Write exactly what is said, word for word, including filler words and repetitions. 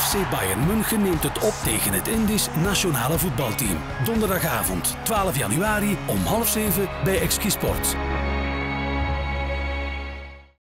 F C Bayern München neemt het op tegen het Indisch nationale voetbalteam. Donderdagavond twaalf januari om half zeven bij Exki Sport.